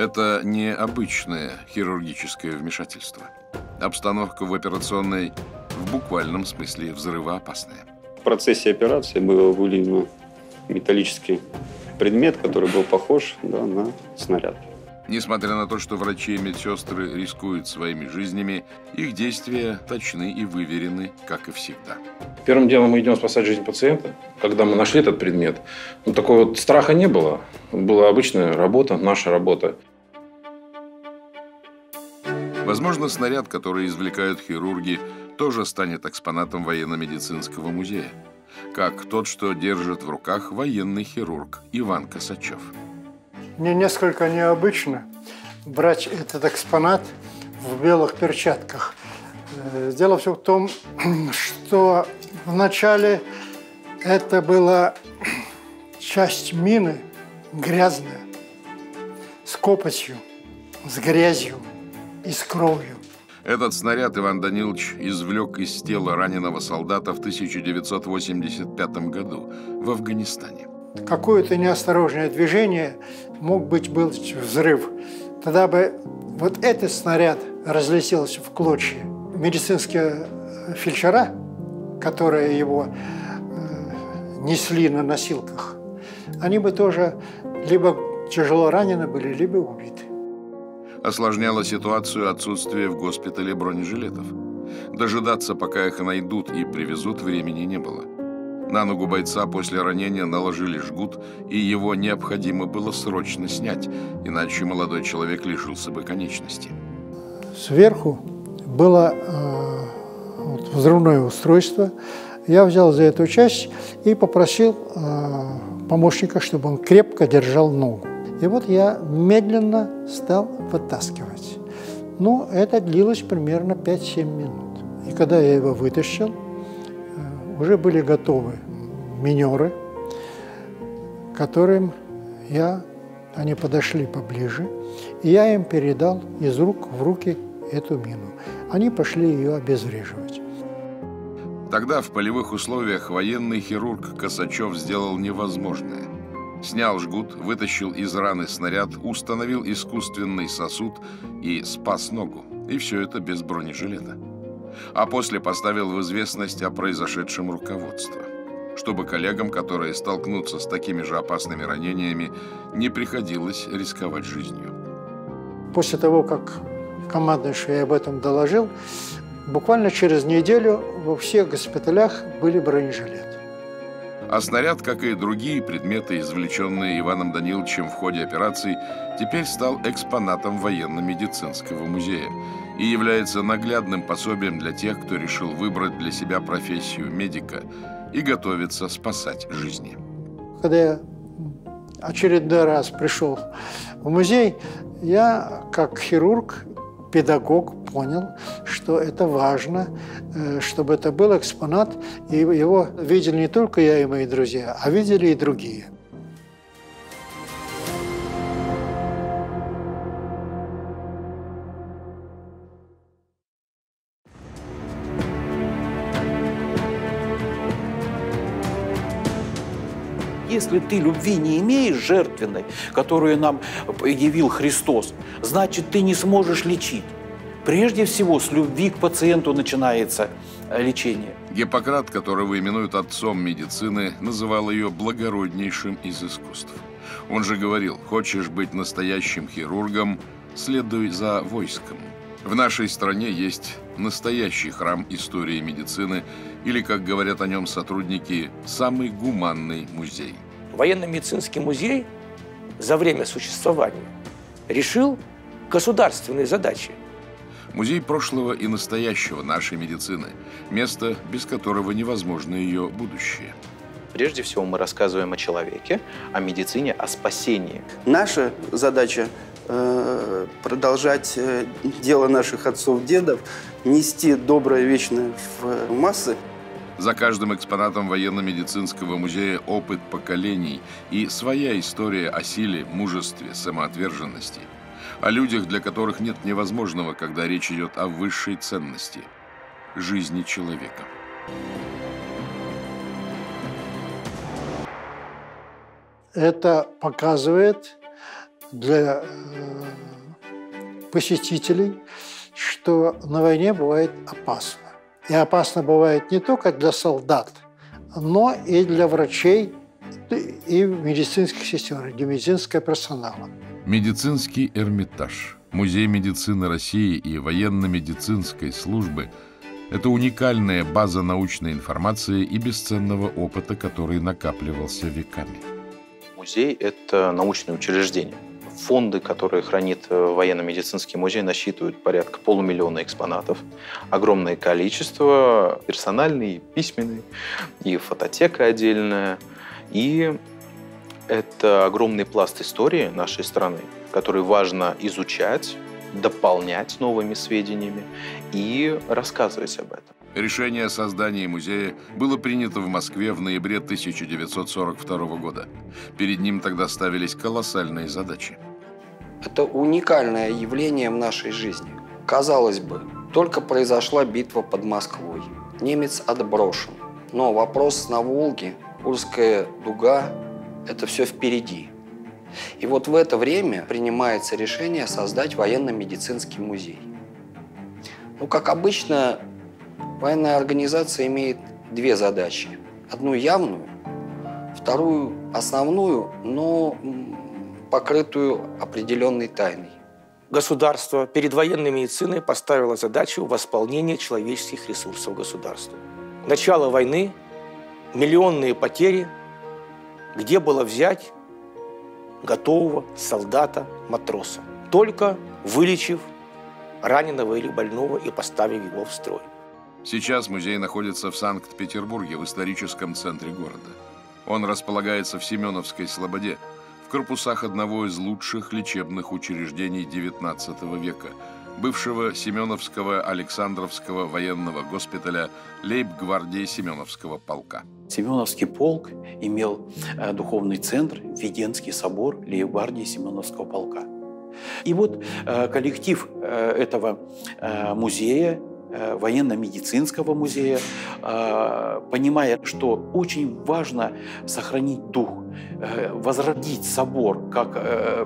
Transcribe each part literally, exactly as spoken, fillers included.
Это необычное хирургическое вмешательство. Обстановка в операционной в буквальном смысле взрывоопасная. В процессе операции был вылит металлический предмет, который был похож, да, на снаряд. Несмотря на то, что врачи и медсестры рискуют своими жизнями, их действия точны и выверены, как и всегда. Первым делом мы идем спасать жизнь пациента. Когда мы нашли этот предмет, ну, такого вот страха не было. Была обычная работа, наша работа. Возможно, снаряд, который извлекают хирурги, тоже станет экспонатом военно-медицинского музея. Как тот, что держит в руках военный хирург Иван Косачев. Мне несколько необычно брать этот экспонат в белых перчатках. Дело все в том, что вначале это была часть мины грязная, с копотью, с грязью и с кровью. Этот снаряд Иван Данилович извлек из тела раненого солдата в тысяча девятьсот восемьдесят пятом году в Афганистане. Какое-то неосторожное движение, мог быть был взрыв. Тогда бы вот этот снаряд разлетелся в клочья. Медицинские фельдшера, которые его э, несли на носилках, они бы тоже либо тяжело ранены были, либо убиты. Осложняло ситуацию отсутствие в госпитале бронежилетов. Дожидаться, пока их найдут и привезут, времени не было. На ногу бойца после ранения наложили жгут, и его необходимо было срочно снять, иначе молодой человек лишился бы конечности. Сверху было э, вот, взрывное устройство. Я взял за эту часть и попросил э, помощника, чтобы он крепко держал ногу. И вот я медленно стал вытаскивать. Ну, это длилось примерно пять-семь минут. И когда я его вытащил, уже были готовы минеры, которым я, они подошли поближе, и я им передал из рук в руки эту мину. Они пошли ее обезвреживать. Тогда в полевых условиях военный хирург Косачев сделал невозможное. Снял жгут, вытащил из раны снаряд, установил искусственный сосуд и спас ногу. И все это без бронежилета. А после поставил в известность о произошедшем руководство, чтобы коллегам, которые столкнутся с такими же опасными ранениями, не приходилось рисковать жизнью. После того, как командующий об этом доложил, буквально через неделю во всех госпиталях были бронежилеты. А снаряд, как и другие предметы, извлеченные Иваном Даниловичем в ходе операций, теперь стал экспонатом военно-медицинского музея и является наглядным пособием для тех, кто решил выбрать для себя профессию медика и готовится спасать жизни. Когда я очередной раз пришел в музей, я как хирург, педагог понял, что это важно, чтобы это был экспонат, и его видели не только я и мои друзья, а видели и другие. Если ты любви не имеешь жертвенной, которую нам явил Христос, значит, ты не сможешь лечить. Прежде всего, с любви к пациенту начинается лечение. Гиппократ, которого именуют отцом медицины, называл ее благороднейшим из искусств. Он же говорил: хочешь быть настоящим хирургом, следуй за войском. В нашей стране есть настоящий храм истории медицины, или, как говорят о нем сотрудники, самый гуманный музей. Военно-медицинский музей за время существования решил государственные задачи. Музей прошлого и настоящего нашей медицины. Место, без которого невозможно ее будущее. Прежде всего мы рассказываем о человеке, о медицине, о спасении. Наша задача э, продолжать э, дело наших отцов-дедов, нести доброе вечное в массы. За каждым экспонатом военно-медицинского музея опыт поколений и своя история о силе, мужестве, самоотверженности. О людях, для которых нет невозможного, когда речь идет о высшей ценности – жизни человека. Это показывает для посетителей, что на войне бывает опасно. И опасно бывает не только для солдат, но и для врачей и медицинских сестер, для медицинского персонала. Медицинский Эрмитаж, Музей медицины России и военно-медицинской службы – это уникальная база научной информации и бесценного опыта, который накапливался веками. Музей – это научное учреждение. Фонды, которые хранит военно-медицинский музей, насчитывают порядка полумиллиона экспонатов. Огромное количество, персональный, письменный, и фототека отдельная. И это огромный пласт истории нашей страны, который важно изучать, дополнять новыми сведениями и рассказывать об этом. Решение о создании музея было принято в Москве в ноябре тысяча девятьсот сорок второго года. Перед ним тогда ставились колоссальные задачи. Это уникальное явление в нашей жизни. Казалось бы, только произошла битва под Москвой. Немец отброшен. Но вопрос на Волге, Курская дуга – это все впереди. И вот в это время принимается решение создать военно-медицинский музей. Ну, как обычно, военная организация имеет две задачи. Одну явную, вторую основную, но покрытую определенной тайной. Государство перед военной медициной поставило задачу восполнения человеческих ресурсов государства. Начало войны, миллионные потери, где было взять готового солдата, матроса, только вылечив раненого или больного и поставив его в строй. Сейчас музей находится в Санкт-Петербурге, в историческом центре города. Он располагается в Семеновской слободе, в корпусах одного из лучших лечебных учреждений девятнадцатого века, бывшего Семеновского Александровского военного госпиталя лейб-гвардии Семеновского полка. Семеновский полк имел э, духовный центр, Введенский собор лейб-гвардии Семеновского полка. И вот э, коллектив э, этого э, музея, э, военно-медицинского музея, э, понимая, что очень важно сохранить дух, э, возродить собор как э,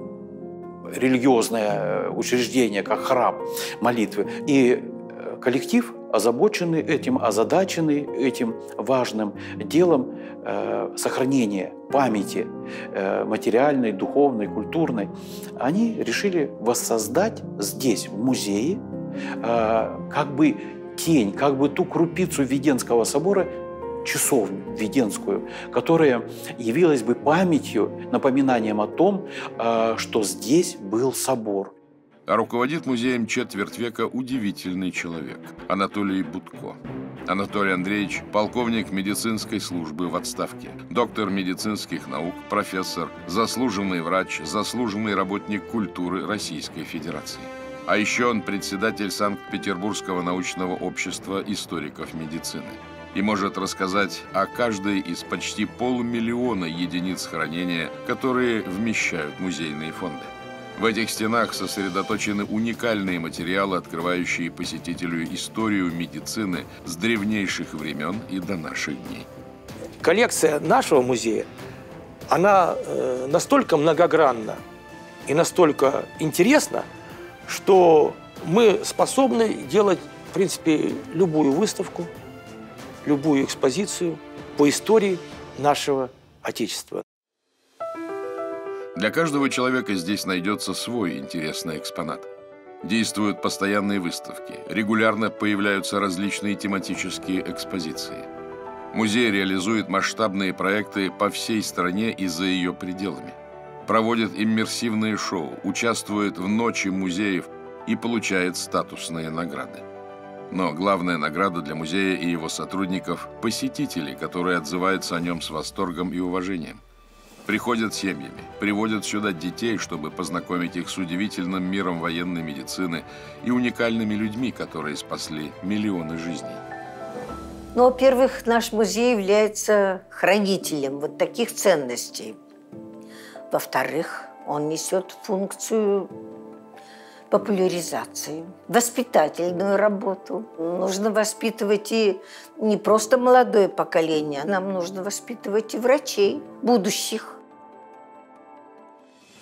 религиозное учреждение, как храм молитвы. И коллектив, озабоченный этим, озадаченный этим важным делом э, сохранения памяти э, материальной, духовной, культурной, они решили воссоздать здесь, в музее, э, как бы тень, как бы ту крупицу Введенского собора, часовню Введенскую, которая явилась бы памятью, напоминанием о том, э, что здесь был собор. А руководит музеем четверть века удивительный человек – Анатолий Будко. Анатолий Андреевич – полковник медицинской службы в отставке, доктор медицинских наук, профессор, заслуженный врач, заслуженный работник культуры Российской Федерации. А еще он председатель Санкт-Петербургского научного общества историков медицины и может рассказать о каждой из почти полумиллиона единиц хранения, которые вмещают музейные фонды. В этих стенах сосредоточены уникальные материалы, открывающие посетителю историю медицины с древнейших времен и до наших дней. Коллекция нашего музея, она э, настолько многогранна и настолько интересна, что мы способны делать, в принципе, любую выставку, любую экспозицию по истории нашего Отечества. Для каждого человека здесь найдется свой интересный экспонат. Действуют постоянные выставки, регулярно появляются различные тематические экспозиции. Музей реализует масштабные проекты по всей стране и за ее пределами. Проводит иммерсивные шоу, участвует в Ночи музеев и получает статусные награды. Но главная награда для музея и его сотрудников – посетители, которые отзываются о нем с восторгом и уважением. Приходят семьями, приводят сюда детей, чтобы познакомить их с удивительным миром военной медицины и уникальными людьми, которые спасли миллионы жизней. Ну, во-первых, наш музей является хранителем вот таких ценностей. Во-вторых, он несет функцию популяризации, воспитательную работу. Нужно воспитывать и не просто молодое поколение, нам нужно воспитывать и врачей будущих.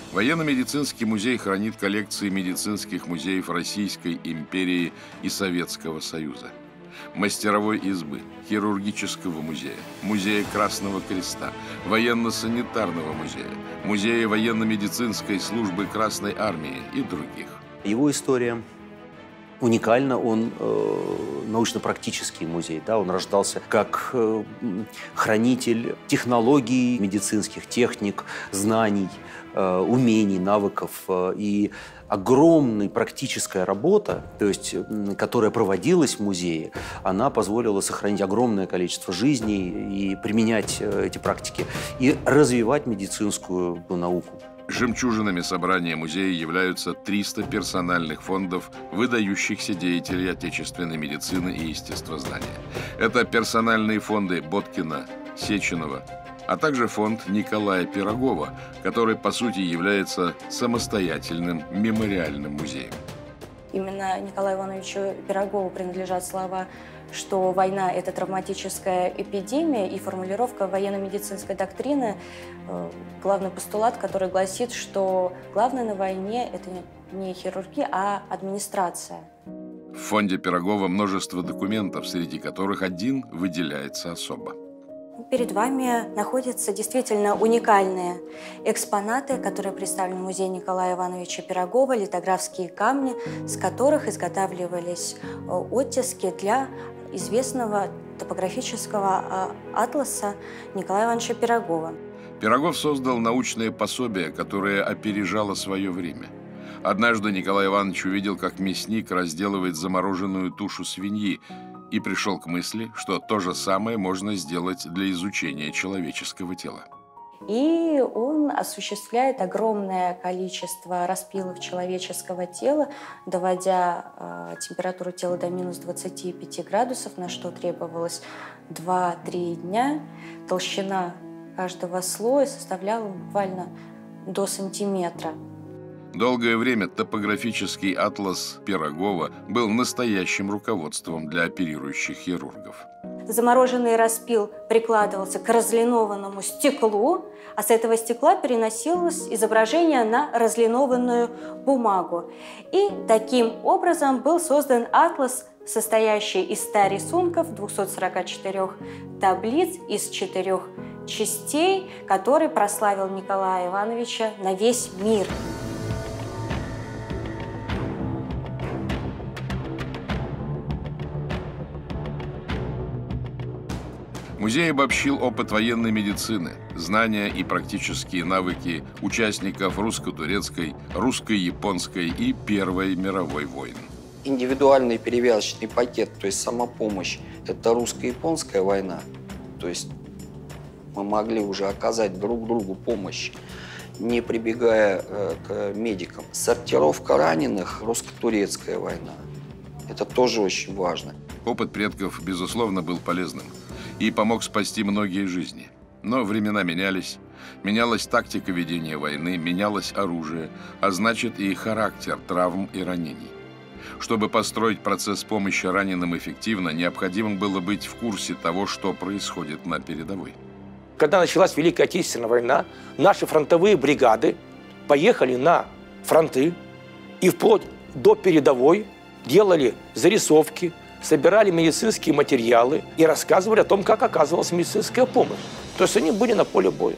Военно-медицинский музей хранит коллекции медицинских музеев Российской империи и Советского Союза, мастеровой избы, хирургического музея, музея Красного Креста, военно-санитарного музея, музея военно-медицинской службы Красной Армии и других. Его история уникальна, он э, научно-практический музей, да, он рождался как э, хранитель технологий медицинских, техник, знаний, э, умений, навыков э, и огромная практическая работа, то есть, которая проводилась в музее, она позволила сохранить огромное количество жизней и применять э, эти практики и развивать медицинскую науку. Жемчужинами собрания музея являются триста персональных фондов выдающихся деятелей отечественной медицины и естествознания. Это персональные фонды Боткина, Сеченова, а также фонд Николая Пирогова, который, по сути, является самостоятельным мемориальным музеем. Именно Николаю Ивановичу Пирогову принадлежат слова, что война – это травматическая эпидемия, и формулировка военно-медицинской доктрины э, – главный постулат, который гласит, что главное на войне – это не хирургия, а администрация. В фонде Пирогова множество документов, среди которых один выделяется особо. Перед вами находятся действительно уникальные экспонаты, которые представлены в музее Николая Ивановича Пирогова, литографские камни, с которых изготавливались оттиски для известного топографического атласа Николая Ивановича Пирогова. Пирогов создал научное пособие, которое опережало свое время. Однажды Николай Иванович увидел, как мясник разделывает замороженную тушу свиньи, и пришел к мысли, что то же самое можно сделать для изучения человеческого тела. И он осуществляет огромное количество распилов человеческого тела, доводя э, температуру тела до минус двадцати пяти градусов, на что требовалось два-три дня. Толщина каждого слоя составляла буквально до сантиметра. Долгое время топографический атлас Пирогова был настоящим руководством для оперирующих хирургов. Замороженный распил прикладывался к разлинованному стеклу, а с этого стекла переносилось изображение на разлинованную бумагу. И таким образом был создан атлас, состоящий из ста рисунков, двухсот сорока четырёх таблиц из четырех частей, который прославил Николая Ивановича на весь мир. Музей обобщил опыт военной медицины, знания и практические навыки участников русско-турецкой, русско-японской и Первой мировой войн. Индивидуальный перевязочный пакет, то есть самопомощь, это русско-японская война. То есть мы могли уже оказать друг другу помощь, не прибегая э, к медикам. Сортировка раненых, русско-турецкая война. Это тоже очень важно. Опыт предков, безусловно, был полезным и помог спасти многие жизни. Но времена менялись, менялась тактика ведения войны, менялось оружие, а значит и характер травм и ранений. Чтобы построить процесс помощи раненым эффективно, необходимо было быть в курсе того, что происходит на передовой. Когда началась Великая Отечественная война, наши фронтовые бригады поехали на фронты и вплоть до передовой делали зарисовки, собирали медицинские материалы и рассказывали о том, как оказывалась медицинская помощь. То есть они были на поле боя.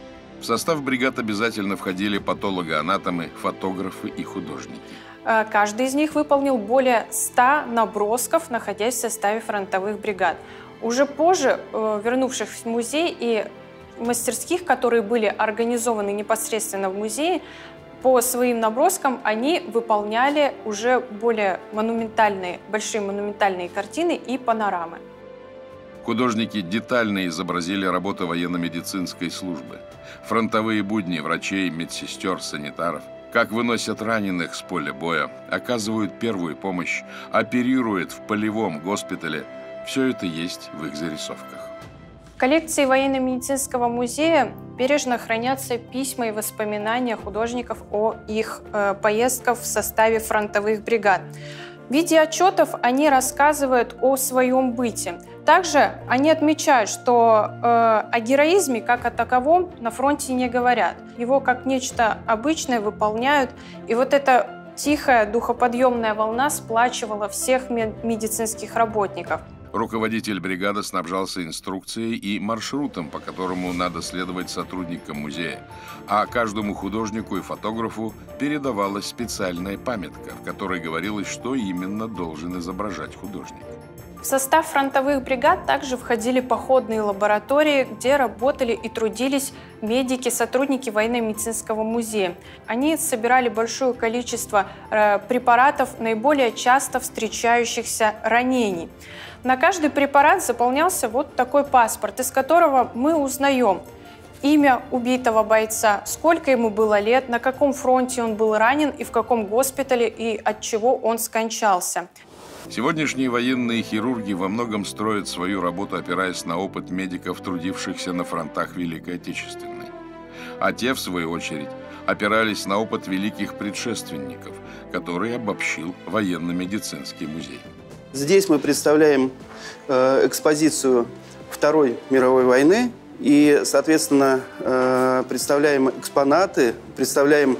В состав бригад обязательно входили патологоанатомы, фотографы и художники. Каждый из них выполнил более ста набросков, находясь в составе фронтовых бригад. Уже позже, вернувшись в музей и мастерских, которые были организованы непосредственно в музее, по своим наброскам они выполняли уже более монументальные, большие монументальные картины и панорамы. Художники детально изобразили работу военно-медицинской службы, фронтовые будни врачей, медсестер, санитаров, как выносят раненых с поля боя, оказывают первую помощь, оперируют в полевом госпитале. Все это есть в их зарисовках. В коллекции военно-медицинского музея бережно хранятся письма и воспоминания художников о их э, поездках в составе фронтовых бригад. В виде отчетов они рассказывают о своем быте. Также они отмечают, что э, о героизме как о таковом на фронте не говорят. Его как нечто обычное выполняют. И вот эта тихая духоподъемная волна сплачивала всех медицинских работников. Руководитель бригады снабжался инструкцией и маршрутом, по которому надо следовать сотрудникам музея, а каждому художнику и фотографу передавалась специальная памятка, в которой говорилось, что именно должен изображать художник. В состав фронтовых бригад также входили походные лаборатории, где работали и трудились медики, сотрудники военно-медицинского музея. Они собирали большое количество э, препаратов наиболее часто встречающихся ранений. На каждый препарат заполнялся вот такой паспорт, из которого мы узнаем имя убитого бойца, сколько ему было лет, на каком фронте он был ранен и в каком госпитале и от чего он скончался. Сегодняшние военные хирурги во многом строят свою работу, опираясь на опыт медиков, трудившихся на фронтах Великой Отечественной. А те, в свою очередь, опирались на опыт великих предшественников, который обобщил военно-медицинский музей. Здесь мы представляем э, экспозицию Второй мировой войны и, соответственно, э, представляем экспонаты, представляем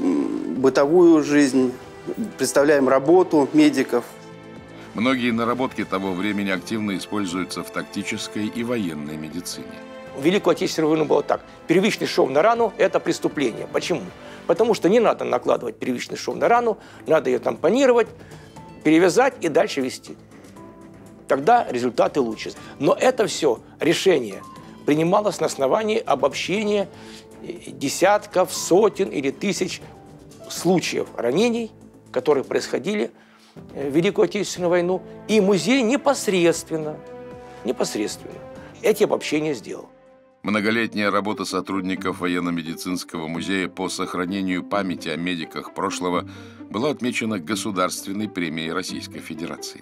бытовую жизнь, представляем работу медиков. Многие наработки того времени активно используются в тактической и военной медицине. В Великую Отечественную войну было так. Первичный шов на рану – это преступление. Почему? Потому что не надо накладывать первичный шов на рану, надо ее тампонировать, перевязать и дальше вести. Тогда результаты лучше. Но это все решение принималось на основании обобщения десятков, сотен или тысяч случаев ранений, которые происходили в Великую Отечественную войну. И музей непосредственно, непосредственно эти обобщения сделал. Многолетняя работа сотрудников военно-медицинского музея по сохранению памяти о медиках прошлого была отмечена Государственной премией Российской Федерации.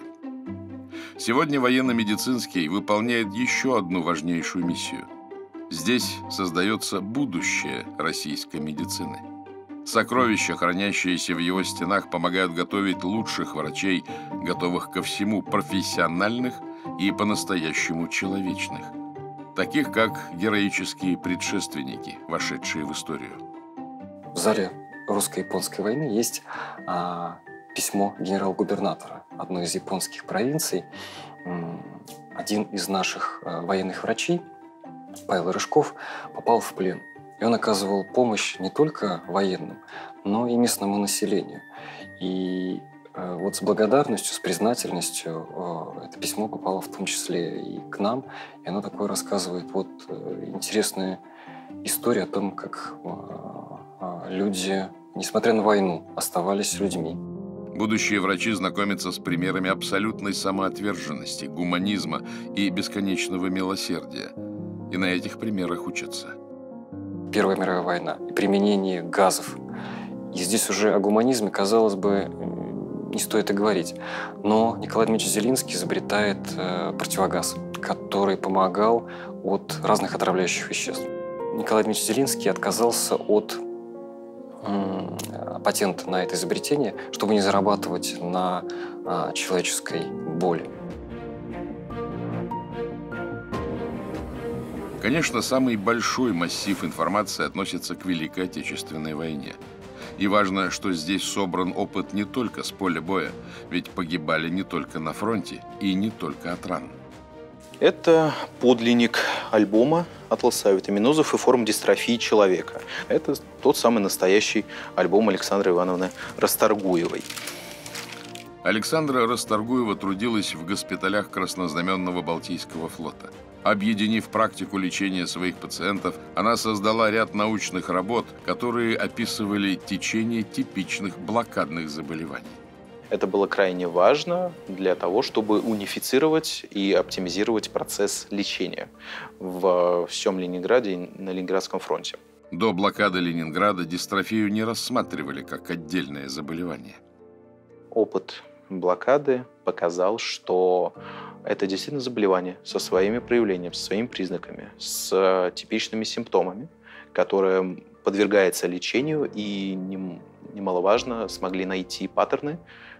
Сегодня военно-медицинский выполняет еще одну важнейшую миссию. Здесь создается будущее российской медицины. Сокровища, хранящиеся в его стенах, помогают готовить лучших врачей, готовых ко всему, профессиональных и по-настоящему человечных, таких как героические предшественники, вошедшие в историю. В зале русско-японской войны есть а, письмо генерал-губернатора одной из японских провинций. Один из наших а, военных врачей, Павел Рыжков, попал в плен. И он оказывал помощь не только военным, но и местному населению. И э, вот с благодарностью, с признательностью э, это письмо попало в том числе и к нам. И оно такое рассказывает вот э, интересную историю о том, как э, э, люди, несмотря на войну, оставались людьми. Будущие врачи знакомятся с примерами абсолютной самоотверженности, гуманизма и бесконечного милосердия. И на этих примерах учатся. Первая мировая война и применение газов. И здесь уже о гуманизме, казалось бы, не стоит и говорить. Но Николай Дмитриевич Зелинский изобретает э, противогаз, который помогал от разных отравляющих веществ. Николай Дмитриевич Зелинский отказался от э, патента на это изобретение, чтобы не зарабатывать на э, человеческой боли. Конечно, самый большой массив информации относится к Великой Отечественной войне. И важно, что здесь собран опыт не только с поля боя, ведь погибали не только на фронте и не только от ран. Это подлинник альбома «Атласа витаминозов и форм дистрофии человека». Это тот самый настоящий альбом Александры Ивановны Расторгуевой. Александра Расторгуева трудилась в госпиталях Краснознаменного Балтийского флота. Объединив практику лечения своих пациентов, она создала ряд научных работ, которые описывали течение типичных блокадных заболеваний. Это было крайне важно для того, чтобы унифицировать и оптимизировать процесс лечения во всем Ленинграде и на Ленинградском фронте. До блокады Ленинграда дистрофию не рассматривали как отдельное заболевание. Опыт блокады показал, что это действительно заболевание со своими проявлениями, со своими признаками, с типичными симптомами, которое подвергается лечению, и немаловажно смогли найти паттерны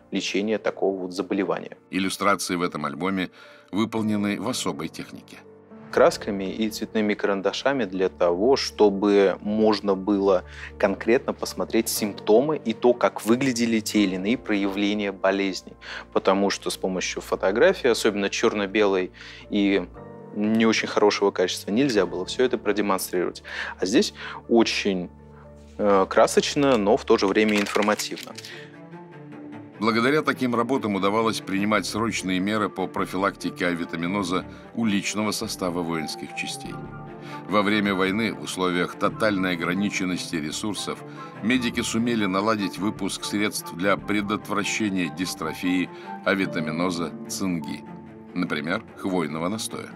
лечения такого вот заболевания. Иллюстрации в этом альбоме выполнены в особой технике. Красками и цветными карандашами для того, чтобы можно было конкретно посмотреть симптомы и то, как выглядели те или иные проявления болезней. Потому что с помощью фотографии, особенно черно-белой и не очень хорошего качества, нельзя было все это продемонстрировать. А здесь очень э, красочно, но в то же время информативно. Благодаря таким работам удавалось принимать срочные меры по профилактике авитаминоза у личного состава воинских частей. Во время войны, в условиях тотальной ограниченности ресурсов, медики сумели наладить выпуск средств для предотвращения дистрофии, авитаминоза, цинги, например, хвойного настоя.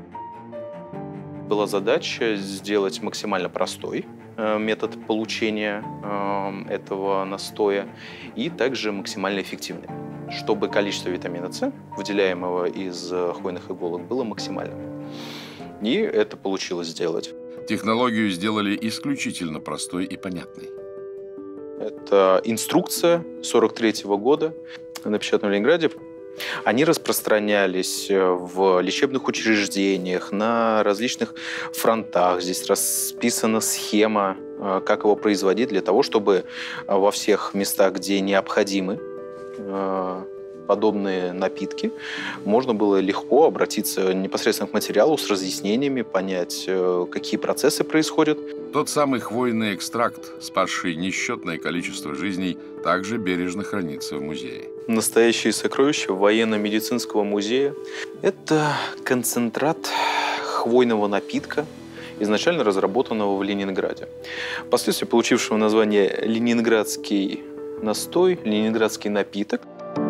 Была задача сделать максимально простой метод получения э, этого настоя и также максимально эффективный, чтобы количество витамина С, выделяемого из хвойных иголок, было максимальным. И это получилось сделать. Технологию сделали исключительно простой и понятной. Это инструкция сорок третьего года, напечатана в Ленинграде. Они распространялись в лечебных учреждениях, на различных фронтах. Здесь расписана схема, как его производить, для того, чтобы во всех местах, где необходимы подобные напитки, можно было легко обратиться непосредственно к материалу с разъяснениями, понять, какие процессы происходят. Тот самый хвойный экстракт, спасший несчетное количество жизней, также бережно хранится в музее. Настоящие сокровища военно-медицинского музея – это концентрат хвойного напитка, изначально разработанного в Ленинграде. Впоследствии получившего название «Ленинградский настой», «Ленинградский напиток».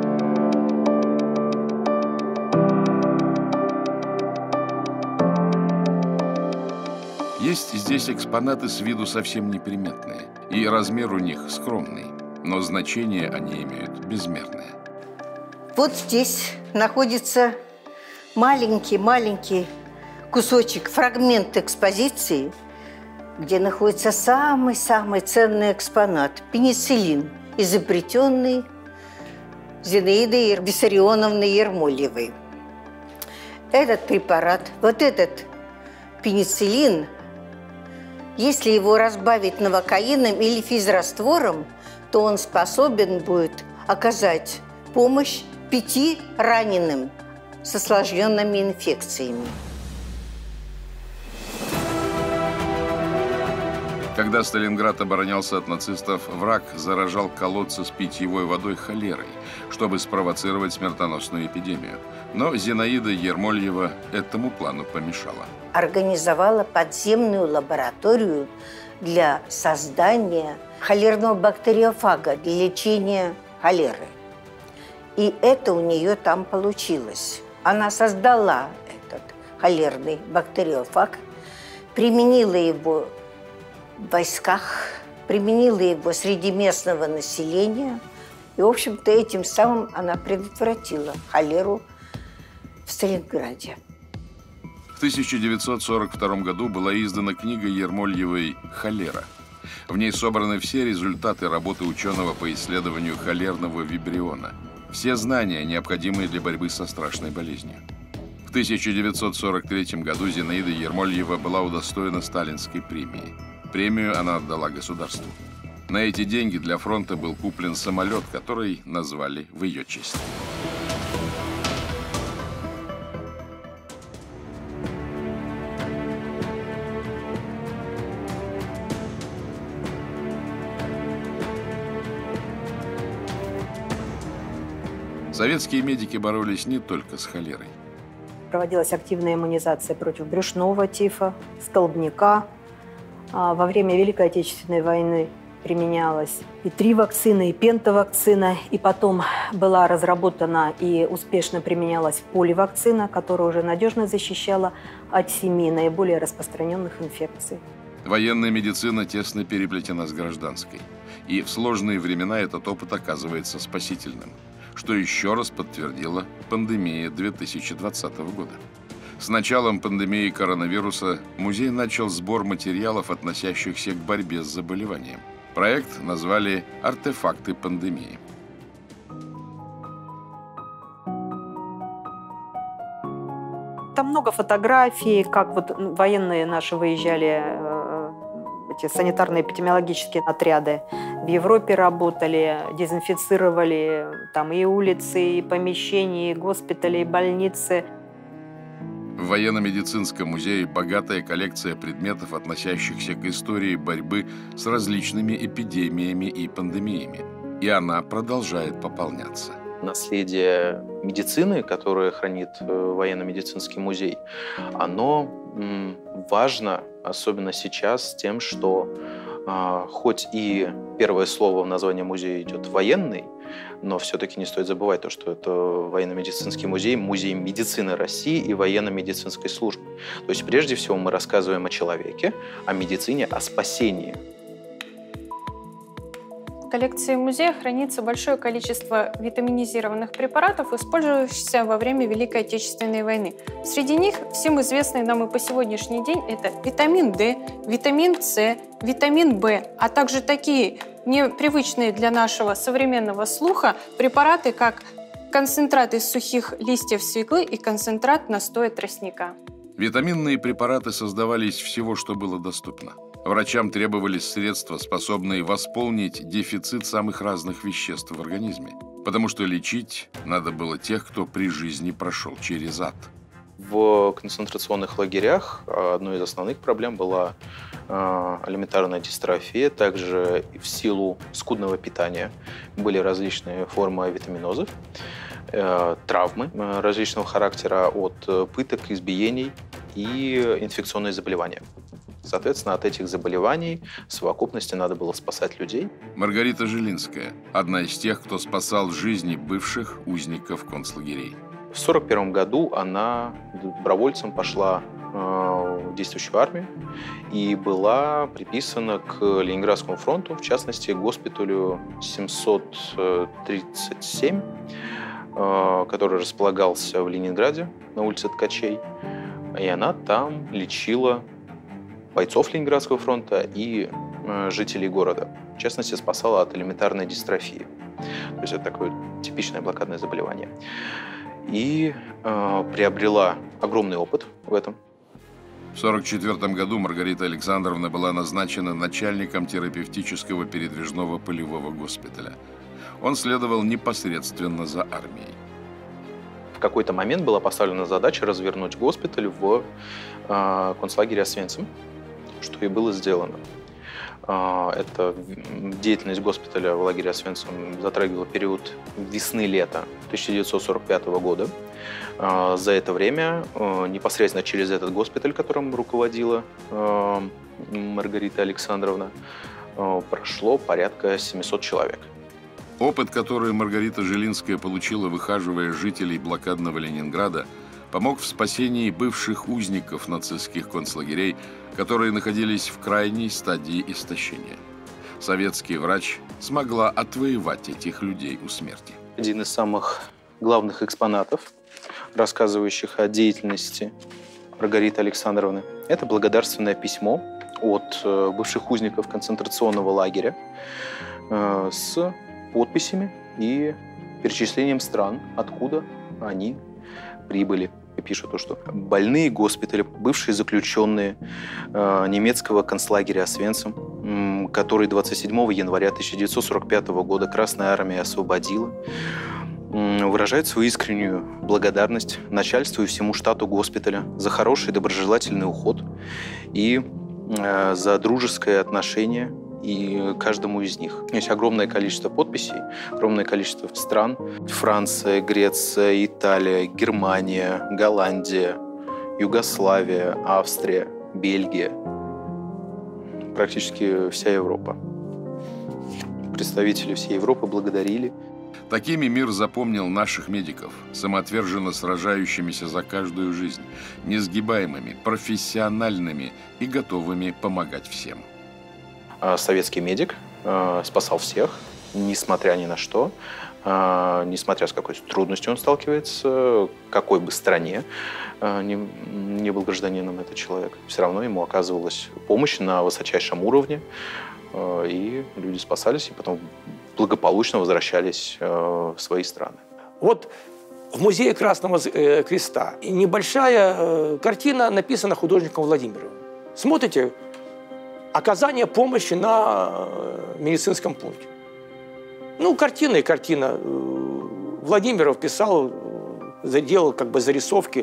Есть здесь экспонаты с виду совсем неприметные, и размер у них скромный, но значение они имеют безмерное. Вот здесь находится маленький-маленький кусочек, фрагмент экспозиции, где находится самый-самый ценный экспонат – пенициллин, изобретенный Зинаидой Виссарионовной Ермольевой. Этот препарат, вот этот пенициллин, если его разбавить новокаином или физраствором, то он способен будет оказать помощь пяти раненым с осложненными инфекциями. Когда Сталинград оборонялся от нацистов, враг заражал колодцы с питьевой водой холерой, чтобы спровоцировать смертоносную эпидемию. Но Зинаида Ермольева этому плану помешала. Организовала подземную лабораторию для создания холерного бактериофага для лечения холеры. И это у нее там получилось. Она создала этот холерный бактериофаг, применила его в войсках, применила его среди местного населения. И, в общем-то, этим самым она предотвратила холеру в Сталинграде. В тысяча девятьсот сорок втором году была издана книга Ермольевой «Холера». В ней собраны все результаты работы ученого по исследованию холерного вибриона, все знания, необходимые для борьбы со страшной болезнью. В тысяча девятьсот сорок третьем году Зинаида Ермольева была удостоена Сталинской премии. Премию она отдала государству. На эти деньги для фронта был куплен самолет, который назвали в ее честь. Советские медики боролись не только с холерой. Проводилась активная иммунизация против брюшного тифа, столбняка. Во время Великой Отечественной войны применялась и три вакцины, и пентавакцина. И потом была разработана и успешно применялась поливакцина, которая уже надежно защищала от семи наиболее распространенных инфекций. Военная медицина тесно переплетена с гражданской. И в сложные времена этот опыт оказывается спасительным, что еще раз подтвердила пандемия две тысячи двадцатого года. С началом пандемии коронавируса музей начал сбор материалов, относящихся к борьбе с заболеванием. Проект назвали «Артефакты пандемии». Там много фотографий, как вот военные наши выезжали, эти санитарно-эпидемиологические отряды в Европе работали, дезинфицировали там и улицы, и помещения, и госпитали, и больницы. В военно-медицинском музее богатая коллекция предметов, относящихся к истории борьбы с различными эпидемиями и пандемиями. И она продолжает пополняться. Наследие медицины, которое хранит военно-медицинский музей, оно важно, особенно сейчас, тем, что хоть и первое слово в названии музея идет «военный», но все-таки не стоит забывать то, что это военно-медицинский музей, музей медицины России и военно-медицинской службы. То есть прежде всего мы рассказываем о человеке, о медицине, о спасении. В коллекции музея хранится большое количество витаминизированных препаратов, использующихся во время Великой Отечественной войны. Среди них всем известные нам и по сегодняшний день это витамин D, витамин С, витамин В, а также такие непривычные для нашего современного слуха препараты, как концентрат из сухих листьев свеклы и концентрат настоя тростника. Витаминные препараты создавались всего, что было доступно. Врачам требовались средства, способные восполнить дефицит самых разных веществ в организме, потому что лечить надо было тех, кто при жизни прошел через ад. В концентрационных лагерях одной из основных проблем была э, элементарная дистрофия. Также в силу скудного питания были различные формы витаминозов, э, травмы э, различного характера от э, пыток, избиений и инфекционные заболевания. Соответственно, от этих заболеваний в совокупности надо было спасать людей. Маргарита Жилинская – одна из тех, кто спасал жизни бывших узников концлагерей. В сорок первом году она добровольцем пошла в действующую армию и была приписана к Ленинградскому фронту, в частности, к госпиталю семьсот тридцать семь, который располагался в Ленинграде на улице Ткачей. И она там лечила бойцов Ленинградского фронта и жителей города. В частности, спасала от элементарной дистрофии. То есть это такое типичное блокадное заболевание. И э, приобрела огромный опыт в этом. В сорок четвёртом году Маргарита Александровна была назначена начальником терапевтического передвижного полевого госпиталя. Он следовал непосредственно за армией. В какой-то момент была поставлена задача развернуть госпиталь в э, концлагере Освенцим, что и было сделано. Это деятельность госпиталя в лагере Освенцим затрагивала период весны-лета тысяча девятьсот сорок пятого года. За это время непосредственно через этот госпиталь, которым руководила Маргарита Александровна, прошло порядка семисот человек. Опыт, который Маргарита Жилинская получила, выхаживая жителей блокадного Ленинграда, помог в спасении бывших узников нацистских концлагерей, которые находились в крайней стадии истощения. Советский врач смогла отвоевать этих людей у смерти. Один из самых главных экспонатов, рассказывающих о деятельности Маргариты Александровны, это благодарственное письмо от бывших узников концентрационного лагеря с подписями и перечислением стран, откуда они прибыли. И пишут, что больные госпитали, бывшие заключенные э, немецкого концлагеря Освенцим, э, который двадцать седьмого января тысяча девятьсот сорок пятого года Красная Армия освободила, э, выражают свою искреннюю благодарность начальству и всему штату госпиталя за хороший доброжелательный уход и э, за дружеское отношение и каждому из них. Есть огромное количество подписей, огромное количество стран. Франция, Греция, Италия, Германия, Голландия, Югославия, Австрия, Бельгия. Практически вся Европа. Представители всей Европы благодарили. Такими мир запомнил наших медиков, самоотверженно сражающимися за каждую жизнь, несгибаемыми, профессиональными и готовыми помогать всем. Советский медик э, спасал всех, несмотря ни на что, э, несмотря с какой трудностью он сталкивается, какой бы стране э, не, не был гражданином этот человек. Все равно ему оказывалась помощь на высочайшем уровне, э, и люди спасались, и потом благополучно возвращались э, в свои страны. Вот в музее Красного Креста небольшая картина, написана художником Владимировым. Смотрите, оказание помощи на медицинском пункте. Ну, картина и картина. Владимиров писал, делал как бы зарисовки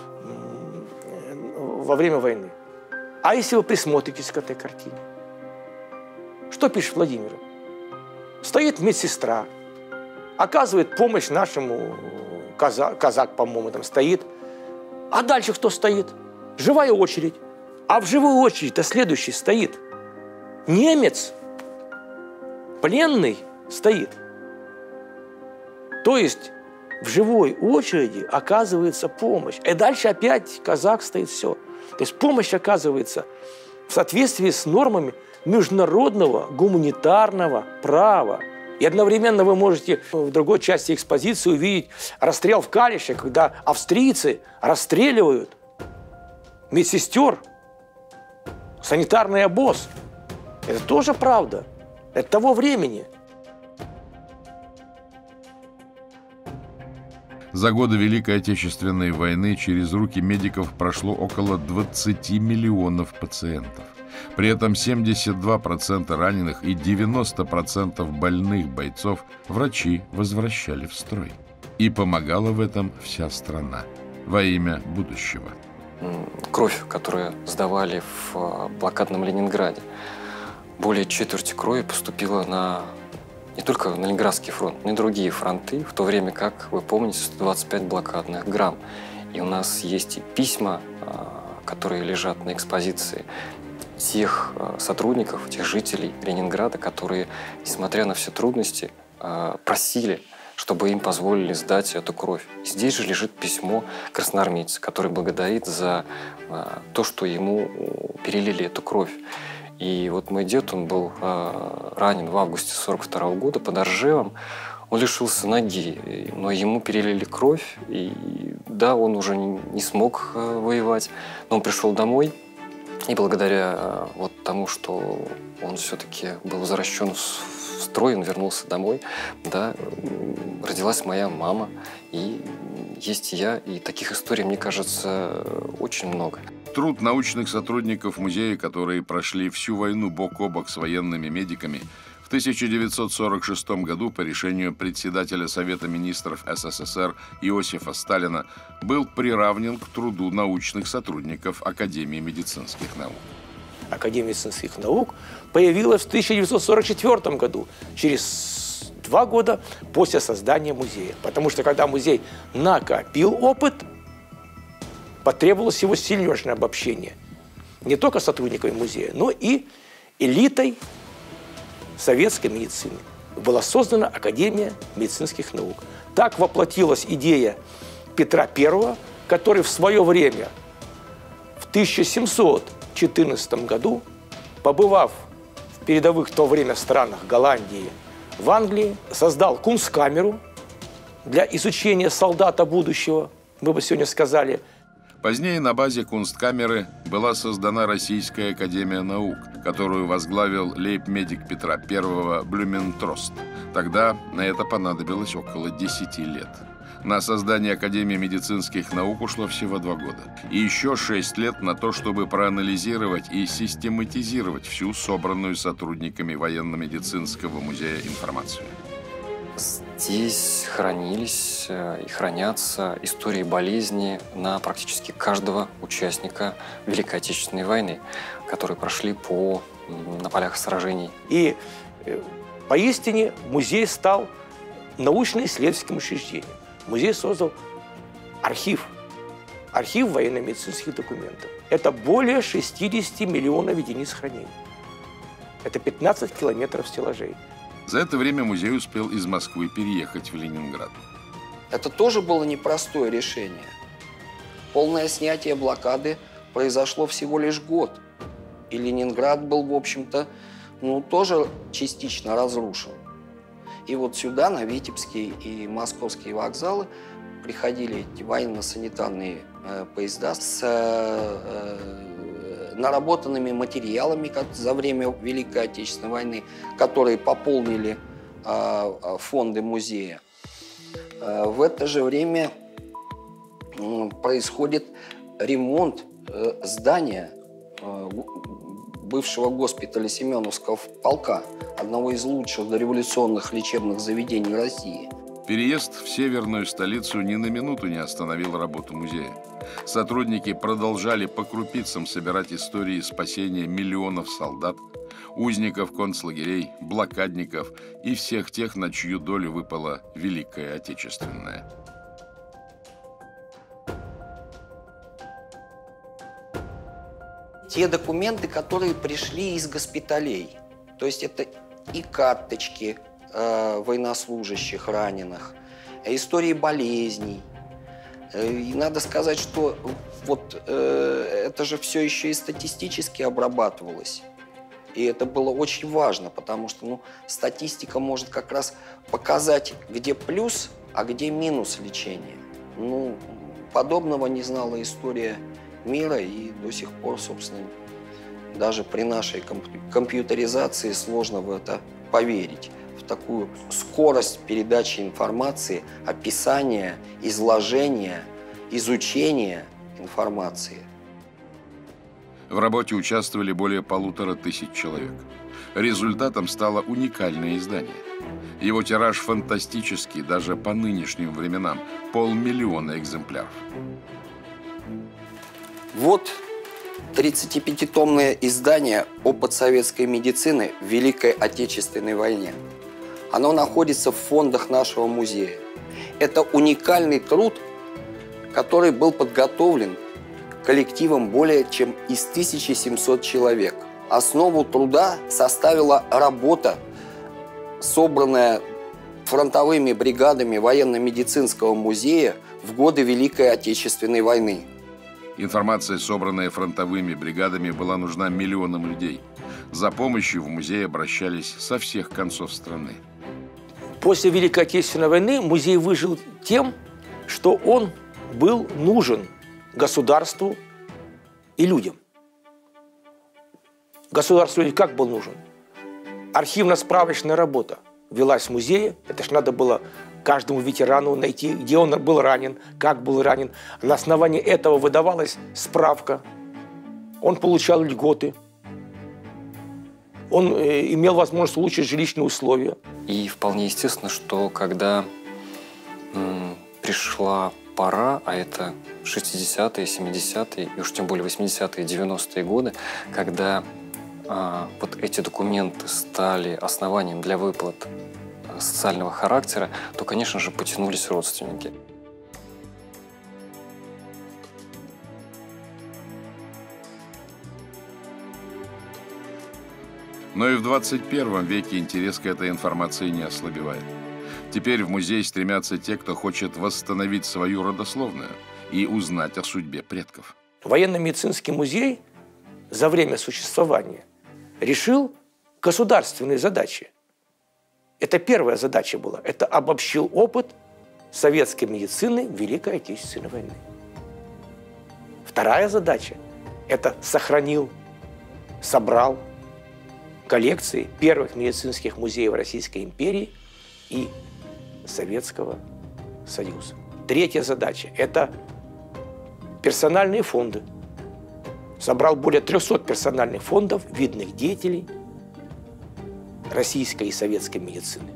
во время войны. А если вы присмотритесь к этой картине? Что пишет Владимиров? Стоит медсестра, оказывает помощь нашему казак, казак, по-моему, там стоит. А дальше кто стоит? Живая очередь. А в живую очередь-то следующий стоит немец, пленный стоит. То есть в живой очереди оказывается помощь. И дальше опять казак стоит, все. То есть помощь оказывается в соответствии с нормами международного гуманитарного права. И одновременно вы можете в другой части экспозиции увидеть расстрел в Калише, когда австрийцы расстреливают медсестер, санитарный обоз. Это тоже правда. Это того времени. За годы Великой Отечественной войны через руки медиков прошло около двадцати миллионов пациентов. При этом семьдесят два процента раненых и девяносто процентов больных бойцов врачи возвращали в строй. И помогала в этом вся страна во имя будущего. Кровь, которую сдавали в блокадном Ленинграде, более четверти крови поступила на не только на Ленинградский фронт, но и другие фронты, в то время как, вы помните, сто двадцать пять блокадных грамм. И у нас есть и письма, которые лежат на экспозиции, тех сотрудников, тех жителей Ленинграда, которые, несмотря на все трудности, просили, чтобы им позволили сдать эту кровь. И здесь же лежит письмо красноармейца, который благодарит за то, что ему перелили эту кровь. И вот мой дед, он был э, ранен в августе сорок второго года под Оржевом. Он лишился ноги, но ему перелили кровь. И да, он уже не, не смог э, воевать, но он пришел домой. И благодаря э, вот тому, что он все-таки был возвращен в, в строй, он вернулся домой, да, родилась моя мама. И есть я. И таких историй, мне кажется, очень много. Труд научных сотрудников музея, которые прошли всю войну бок о бок с военными медиками, в тысяча девятьсот сорок шестом году по решению председателя Совета министров СССР Иосифа Сталина был приравнен к труду научных сотрудников Академии медицинских наук. Академия медицинских наук появилась в тысяча девятьсот сорок четвёртом году, через два года после создания музея. Потому что когда музей накопил опыт, потребовалось его сильнейшее обобщение. Не только сотрудниками музея, но и элитой советской медицины. Была создана Академия медицинских наук. Так воплотилась идея Петра Первого, который в свое время, в тысяча семьсот четырнадцатом году, побывав в передовых в то время странах Голландии, в Англии, создал кунсткамеру для изучения солдата будущего, мы бы сегодня сказали. Позднее на базе кунсткамеры была создана Российская академия наук, которую возглавил лейб-медик Петра Первого Блюментрост. Тогда на это понадобилось около десяти лет. На создание Академии медицинских наук ушло всего два года. И еще шесть лет на то, чтобы проанализировать и систематизировать всю собранную сотрудниками военно-медицинского музея информацию. Здесь хранились и хранятся истории болезни на практически каждого участника Великой Отечественной войны, которые прошли по, на полях сражений. И поистине музей стал научно-исследовательским учреждением. Музей создал архив, архив военно-медицинских документов. Это более шестидесяти миллионов единиц хранения. Это пятнадцать километров стеллажей. За это время музей успел из Москвы переехать в Ленинград. Это тоже было непростое решение. Полное снятие блокады произошло всего лишь год. И Ленинград был, в общем-то, ну, тоже частично разрушен. И вот сюда, на Витебские и Московские вокзалы, приходили эти военно-санитарные э, поезда с э, наработанными материалами как за время Великой Отечественной войны, которые пополнили э, фонды музея. В это же время происходит ремонт здания бывшего госпиталя Семеновского полка, одного из лучших дореволюционных лечебных заведений России. Переезд в северную столицу ни на минуту не остановил работу музея. Сотрудники продолжали по крупицам собирать истории спасения миллионов солдат, узников концлагерей, блокадников и всех тех, на чью долю выпала Великая Отечественная. Те документы, которые пришли из госпиталей, то есть это и карточки э, военнослужащих, раненых, истории болезней. И надо сказать, что вот э, это же все еще и статистически обрабатывалось. И это было очень важно, потому что ну, статистика может как раз показать, где плюс, а где минус лечения. Ну, подобного не знала история мира, и до сих пор, собственно, даже при нашей компьютеризации сложно в это поверить. В такую скорость передачи информации, описания, изложения, изучения информации. В работе участвовали более полутора тысяч человек. Результатом стало уникальное издание. Его тираж фантастический даже по нынешним временам – полмиллиона экземпляров. Вот тридцатипятитомное издание «Опыт советской медицины в Великой Отечественной войне». Оно находится в фондах нашего музея. Это уникальный труд, который был подготовлен коллективом более чем из тысячи семисот человек. Основу труда составила работа, собранная фронтовыми бригадами военно-медицинского музея в годы Великой Отечественной войны. Информация, собранная фронтовыми бригадами, была нужна миллионам людей. За помощью в музей обращались со всех концов страны. После Великой Отечественной войны музей выжил тем, что он был нужен государству и людям. Государству ведь как был нужен? Архивно-справочная работа велась в музее. Это ж надо было каждому ветерану найти, где он был ранен, как был ранен. На основании этого выдавалась справка. Он получал льготы. Он э, имел возможность улучшить жилищные условия. И вполне естественно, что когда м, пришла пора, а это шестидесятые, семидесятые, и уж тем более восьмидесятые, девяностые годы, когда а, вот эти документы стали основанием для выплат социального характера, то, конечно же, потянулись родственники. Но и в двадцать первом веке интерес к этой информации не ослабевает. Теперь в музей стремятся те, кто хочет восстановить свою родословную и узнать о судьбе предков. Военно-медицинский музей за время существования решил государственные задачи. Это первая задача была. Это обобщил опыт советской медицины в Великой Отечественной войны. Вторая задача – это сохранил, собрал коллекции первых медицинских музеев Российской империи и Советского Союза. Третья задача – это персональные фонды. Собрал более трёхсот персональных фондов видных деятелей российской и советской медицины.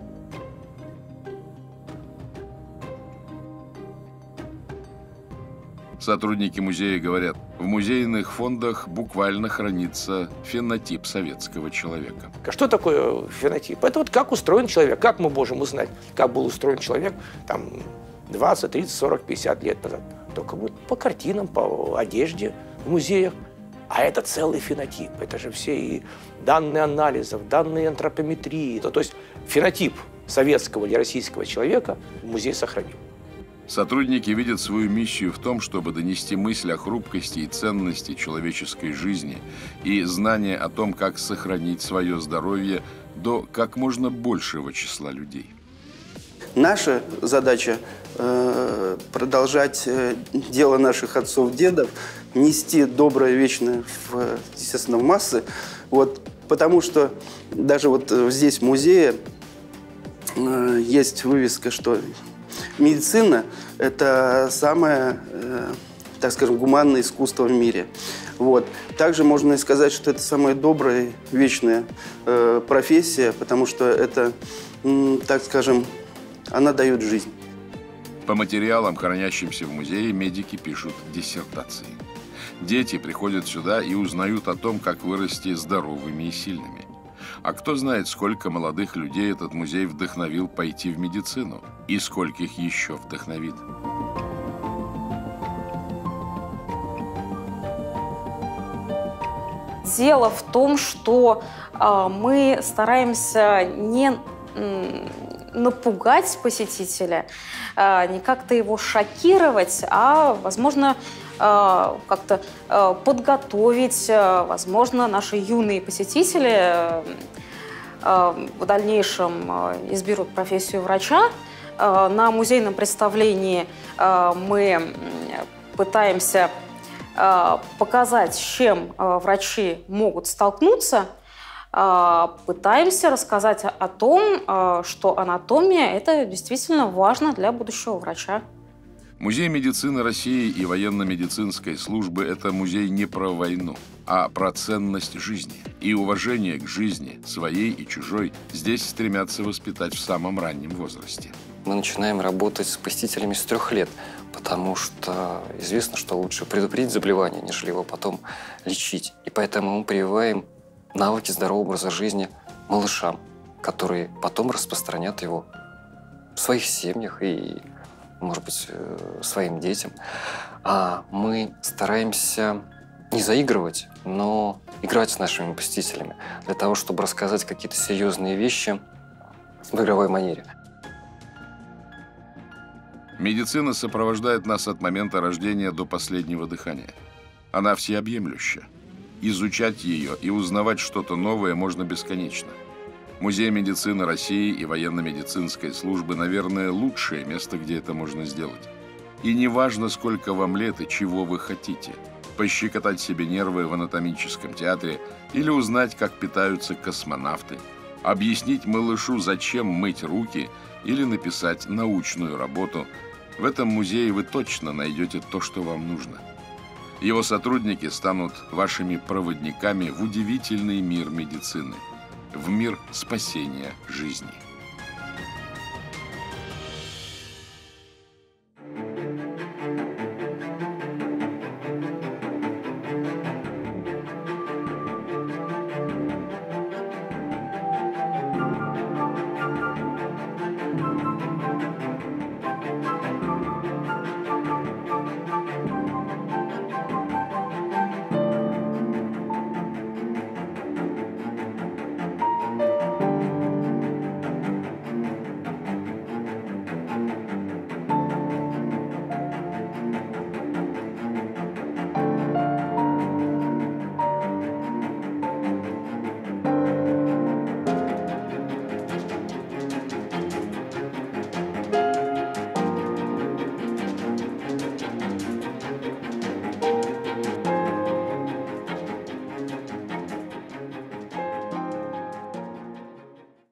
Сотрудники музея говорят, в музейных фондах буквально хранится фенотип советского человека. Что такое фенотип? Это вот как устроен человек. Как мы можем узнать, как был устроен человек там, двадцать, тридцать, сорок, пятьдесят лет назад? Только вот по картинам, по одежде в музеях. А это целый фенотип. Это же все и данные анализов, данные антропометрии. То, то есть фенотип советского или российского человека музей сохранил. Сотрудники видят свою миссию в том, чтобы донести мысль о хрупкости и ценности человеческой жизни и знание о том, как сохранить свое здоровье до как можно большего числа людей. Наша задача э, продолжать э, дело наших отцов-дедов, нести доброе вечное, в, естественно, в массы. Вот, потому что даже вот здесь в музее э, есть вывеска, что медицина – это самое, э, так скажем, гуманное искусство в мире. Вот. Также можно и сказать, что это самая добрая, вечная э, профессия, потому что это, м, так скажем, она дает жизнь. По материалам, хранящимся в музее, медики пишут диссертации. Дети приходят сюда и узнают о том, как вырасти здоровыми и сильными. А кто знает, сколько молодых людей этот музей вдохновил пойти в медицину и скольких еще вдохновит. Дело в том, что э, мы стараемся не э, напугать посетителя, э, не как-то его шокировать, а, возможно, э, как-то э, подготовить. Э, возможно, наши юные посетители э, э, в дальнейшем э, изберут профессию врача. Э, на музейном представлении э, мы пытаемся показать, с чем врачи могут столкнуться, пытаемся рассказать о том, что анатомия – это действительно важно для будущего врача. Музей медицины России и военно-медицинской службы – это музей не про войну, а про ценность жизни. И уважение к жизни, своей и чужой, здесь стремятся воспитать в самом раннем возрасте. Мы начинаем работать с посетителями с трех лет, потому что известно, что лучше предупредить заболевание, нежели его потом лечить. И поэтому мы прививаем навыки здорового образа жизни малышам, которые потом распространят его в своих семьях и, может быть, своим детям. А мы стараемся не заигрывать, но играть с нашими посетителями для того, чтобы рассказать какие-то серьезные вещи в игровой манере. Медицина сопровождает нас от момента рождения до последнего дыхания. Она всеобъемлюща. Изучать ее и узнавать что-то новое можно бесконечно. Музей медицины России и военно-медицинской службы, наверное, лучшее место, где это можно сделать. И не важно, сколько вам лет и чего вы хотите. Пощекотать себе нервы в анатомическом театре или узнать, как питаются космонавты, объяснить малышу, зачем мыть руки, или написать научную работу. В этом музее вы точно найдете то, что вам нужно. Его сотрудники станут вашими проводниками в удивительный мир медицины, в мир спасения жизни.